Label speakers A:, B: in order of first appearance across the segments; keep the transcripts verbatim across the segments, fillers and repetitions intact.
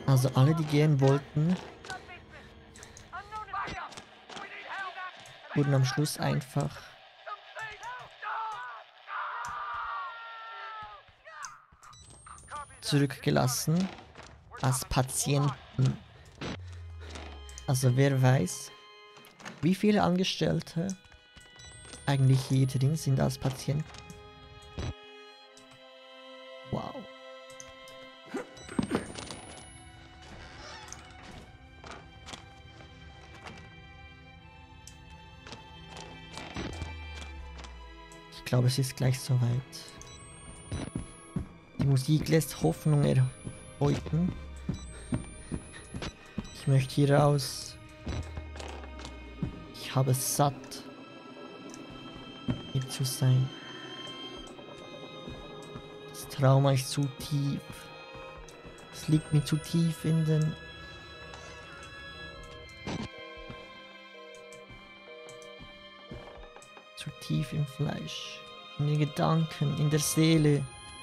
A: Also alle, die gehen wollten, wurden am Schluss einfach zurückgelassen als Patienten. Also wer weiß, wie viele Angestellte eigentlich hier drin sind als Patienten. Wow. Ich glaube, es ist gleich soweit. Die Musik lässt Hoffnung erbeuten. Ich möchte hier raus. Ich habe es satt, hier zu sein. Das Trauma ist zu tief. Es liegt mir zu tief in den... zu tief im Fleisch, in den Gedanken, in der Seele.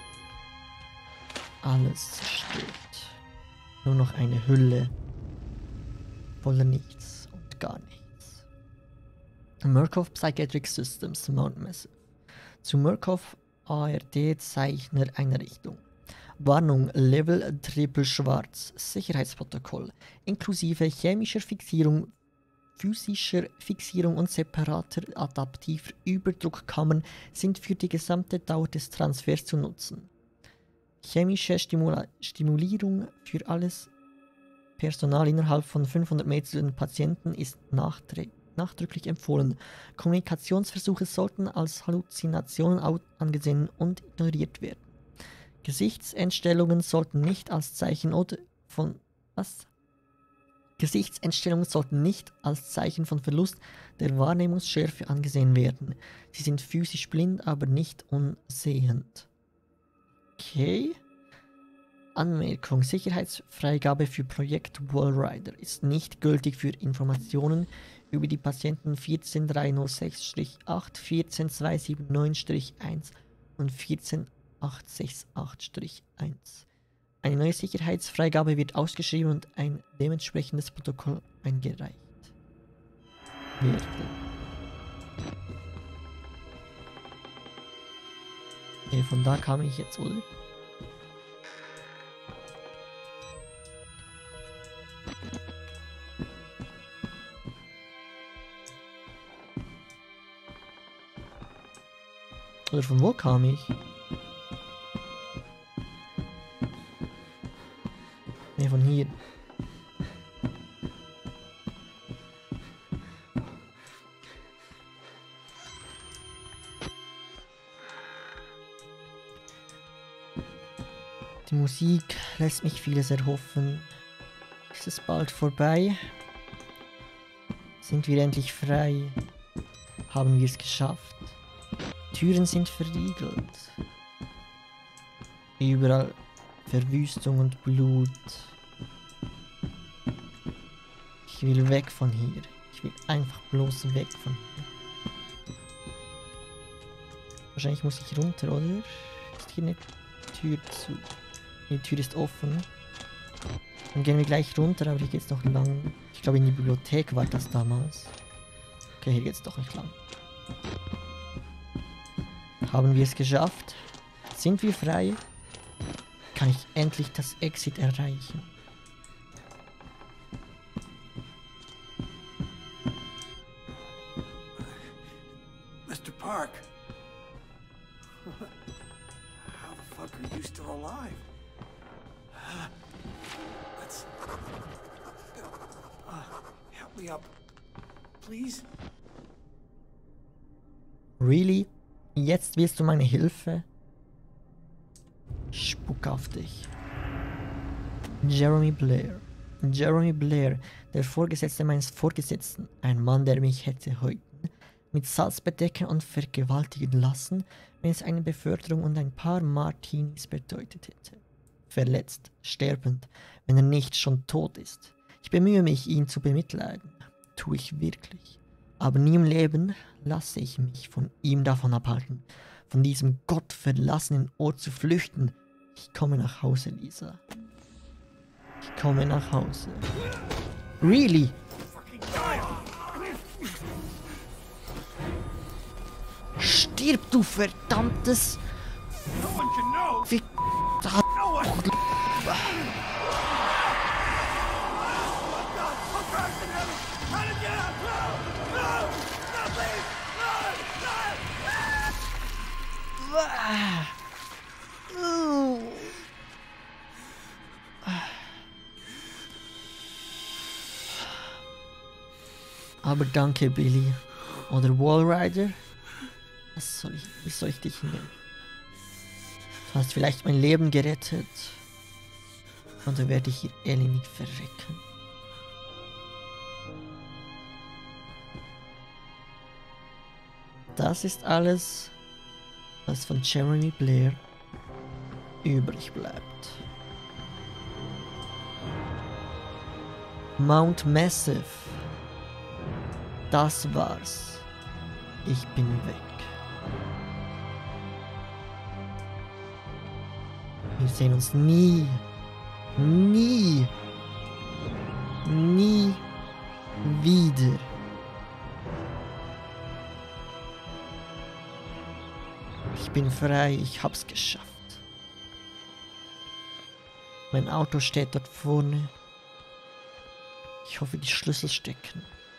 A: Alles zerstört. Nur noch eine Hülle voller nichts und gar nichts. Murkoff Psychiatric Systems, Mount Massive. Zu Murkoff A R D-Zeichner Einrichtung. Warnung, Level Triple Schwarz, Sicherheitsprotokoll, inklusive chemischer Fixierung, physischer Fixierung und separater adaptiver Überdruckkammern sind für die gesamte Dauer des Transfers zu nutzen. Chemische Stimula Stimulierung für alles Personal innerhalb von fünfhundert Metern Patienten ist nachdrücklich empfohlen. Kommunikationsversuche sollten als Halluzinationen angesehen und ignoriert werden. Gesichtsentstellungen sollten nicht als Zeichen oder von was? Gesichtsentstellungen sollten nicht als Zeichen von Verlust der Wahrnehmungsschärfe angesehen werden. Sie sind physisch blind, aber nicht unsehend. Okay. Anmerkung: Sicherheitsfreigabe für Projekt Wallrider ist nicht gültig für Informationen über die Patienten vierzehn drei null sechs acht, vierzehn zwei sieben neun eins und vierzehn acht sechs acht eins. Eine neue Sicherheitsfreigabe wird ausgeschrieben und ein dementsprechendes Protokoll eingereicht werden. Okay, von da kam ich jetzt, oder? Oder von wo kam ich? Ne, von hier. Die Musik lässt mich vieles erhoffen. Ist es bald vorbei? Sind wir endlich frei? Haben wir es geschafft? Türen sind verriegelt. Überall Verwüstung und Blut. Ich will weg von hier. Ich will einfach bloß weg von hier. Wahrscheinlich muss ich runter, oder? Ist hier eine Tür zu? Die Tür ist offen. Dann gehen wir gleich runter, aber hier geht's noch lang. Ich glaube, in die Bibliothek war das damals. Okay, hier geht's doch nicht lang. Haben wir es geschafft? Sind wir frei? Kann ich endlich das Exit erreichen?
B: Mister Park. How the fuck are you still alive? Let's uh, help me up, please.
A: Really? Jetzt willst du meine Hilfe? Spuck auf dich. Jeremy Blair. Jeremy Blair, der Vorgesetzte meines Vorgesetzten. Ein Mann, der mich hätte heute mit Salz bedecken und vergewaltigen lassen, wenn es eine Beförderung und ein paar Martinis bedeutet hätte. Verletzt, sterbend, wenn er nicht schon tot ist. Ich bemühe mich, ihn zu bemitleiden. Tue ich wirklich. Aber nie im Leben lasse ich mich von ihm davon abhalten, von diesem gottverlassenen Ort zu flüchten. Ich komme nach Hause, Lisa. Ich komme nach Hause. Really? Stirb, du verdammtes... Wie... Aber danke, Billy. Oder Wallrider. Was soll ich, wie soll ich dich nennen? Du hast vielleicht mein Leben gerettet. Und dann werde ich hier Ellie nicht verrecken. Das ist alles, was von Jeremy Blair übrig bleibt. Mount Massive. Das war's. Ich bin weg. Wir sehen uns nie, nie, nie wieder. Ich bin frei, ich hab's geschafft. Mein Auto steht dort vorne. Ich hoffe, die Schlüssel stecken.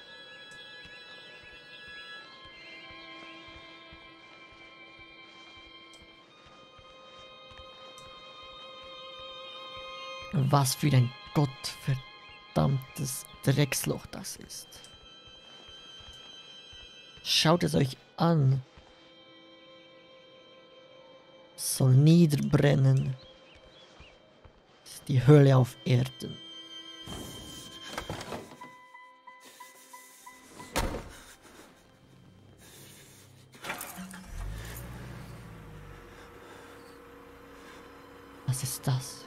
A: Was für ein gottverdammtes Drecksloch das ist. Schaut es euch an. Soll niederbrennen. Das ist die Hölle auf Erden. Was ist das?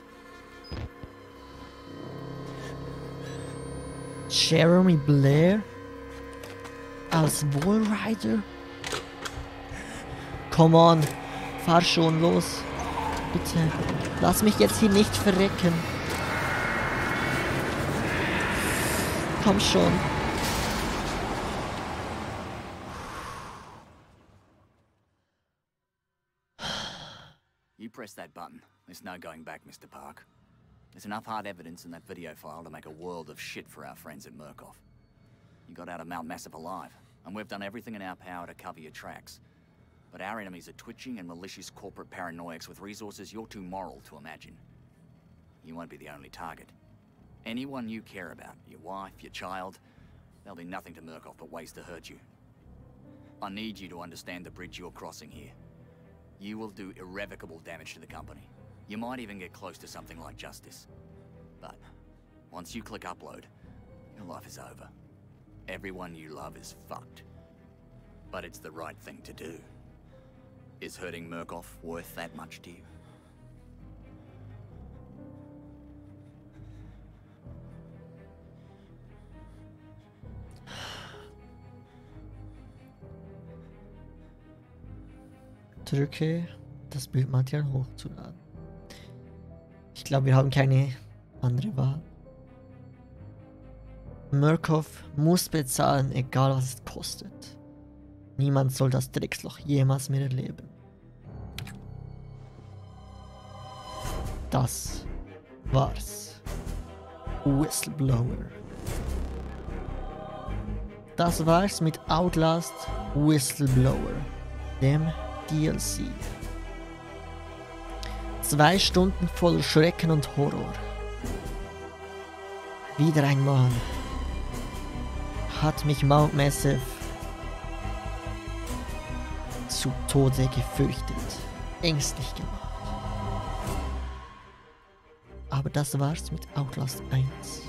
A: Jeremy Blair als Wallrider? Come on, fahr schon los. Bitte, lass mich jetzt hier nicht verrecken. Komm schon.
C: You press that button. There's no going back, Mister Park. There's enough hard evidence in that video file to make a world of shit for our friends at Murkoff. You got out of Mount Massive alive, and we've done everything in our power to cover your tracks. But our enemies are twitching and malicious corporate paranoics with resources you're too moral to imagine. You won't be the only target. Anyone you care about, your wife, your child, there'll be nothing to Murkoff but ways to hurt you. I need you to understand the bridge you're crossing here. You will do irrevocable damage to the company. You might even get close to something like justice. But once you click upload, your life is over. Everyone you love is fucked. But it's the right thing to do. Is hurting Murkoff worth that much to you?
A: Drücke das Bildmaterial hochzuladen. Ich glaube, wir haben keine andere Wahl. Murkoff muss bezahlen, egal was es kostet. Niemand soll das Drecksloch jemals mehr erleben. Das war's. Whistleblower. Das war's mit Outlast Whistleblower, dem D L C. Zwei Stunden voll Schrecken und Horror. Wieder einmal hat mich Mount Massive zu Tode gefürchtet, ängstlich gemacht. Aber das war's mit Outlast eins.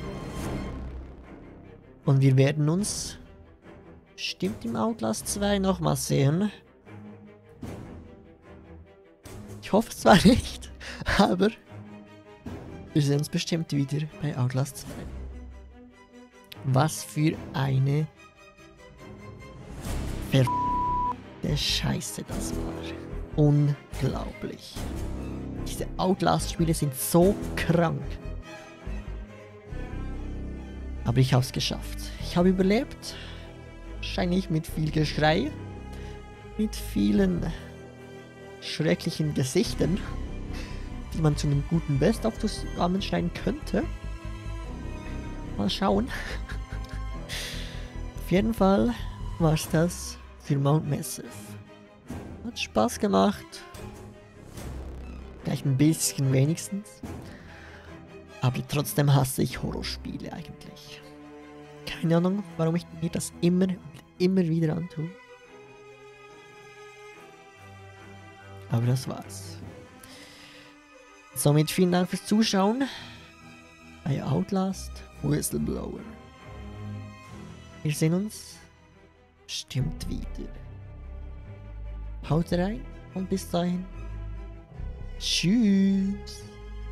A: Und wir werden uns bestimmt im Outlast zwei nochmal sehen. Ich hoffe zwar nicht, aber wir sehen uns bestimmt wieder bei Outlast zwei. Was für eine verdammte Scheiße das war. Unglaublich. Diese Outlast-Spiele sind so krank. Aber ich habe es geschafft. Ich habe überlebt. Wahrscheinlich mit viel Geschrei. Mit vielen schrecklichen Gesichtern, die man zu einem guten Best-of zusammenschneiden könnte. Mal schauen. Auf jeden Fall war es das für Mount Massive. Hat Spaß gemacht. Vielleicht ein bisschen wenigstens. Aber trotzdem hasse ich Horrorspiele eigentlich. Keine Ahnung, warum ich mir das immer und immer wieder antue. Aber das war's. Somit vielen Dank fürs Zuschauen bei Outlast Whistleblower. Wir sehen uns bestimmt wieder. Haut rein und bis dahin. Tschüss.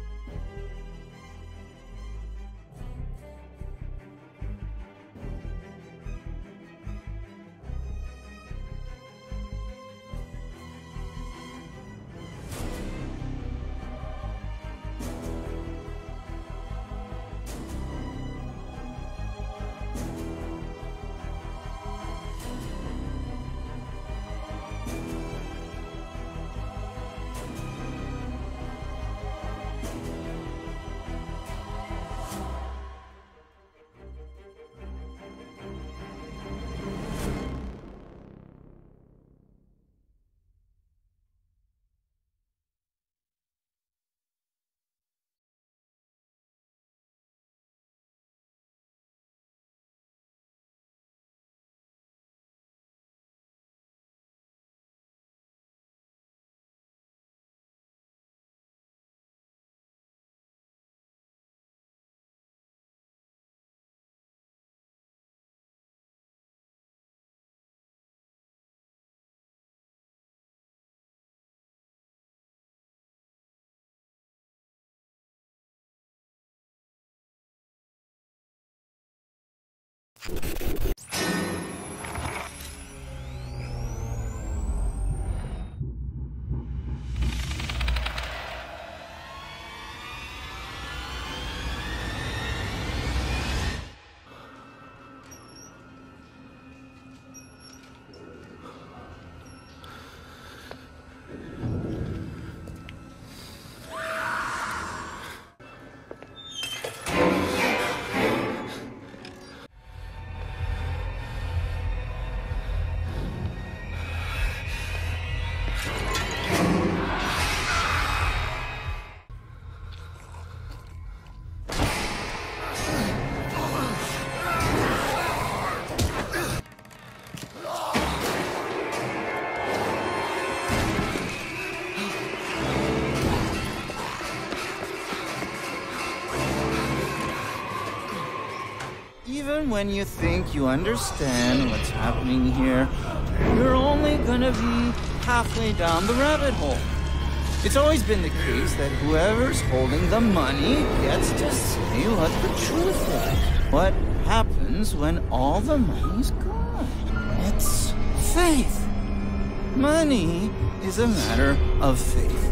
D: Even when you think you understand what's happening here, you're only gonna be halfway down the rabbit hole. It's always been the case that whoever's holding the money gets to say what the truth is. What happens when all the money's gone? It's faith. Money is a matter of faith.